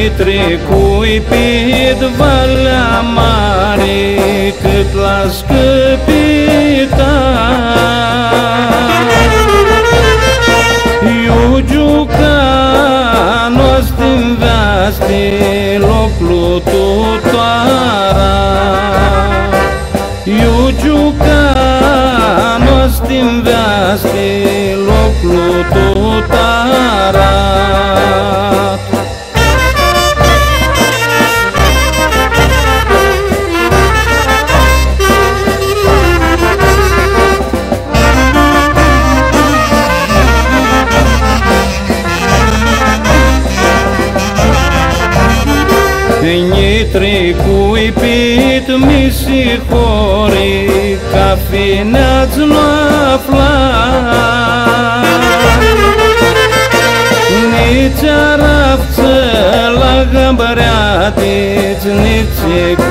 trecui pe Valea Mare, cât l-a scăpitat. Eu juca-nos din vaste loc lututoara. Eu juca-nos din vaste loc lututoara. Ne trecui pit misihori, ca fineați nu aflat. Nici arafță la gămbăreatiți, nici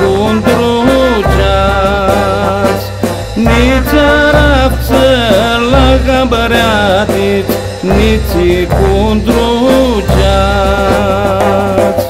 condruceați. Nici arafță la gămbăreatiți, nici condruceați.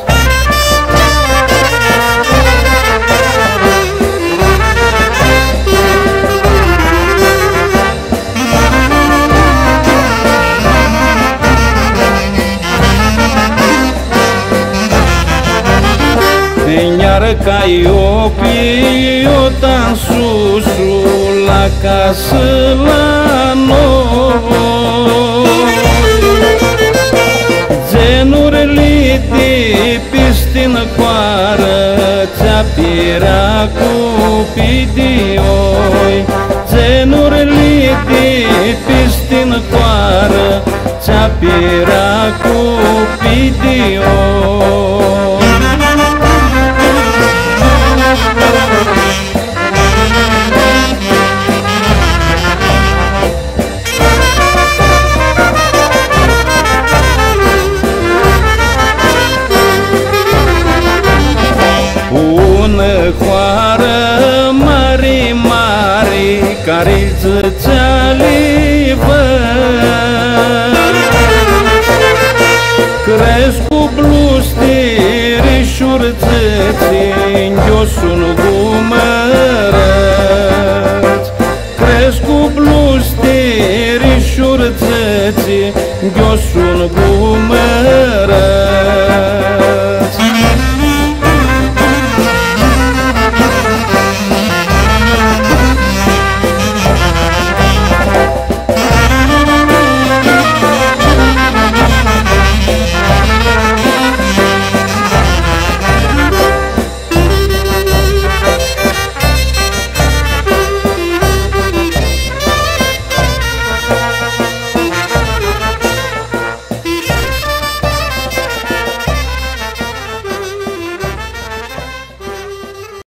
Iar ca eu tan susul la casă la noi, genurile de pistin coară, ți-a pirea cu pidioi. Genurile de pistin coară, ți-a pirea cu pidioi. Coară mare, mare, care-i țățealii văd, cresc cu blusteri șurțăți-n-o sun gumărăți. Cresc cu blusteri șurțăți-n-o sun gumărăți.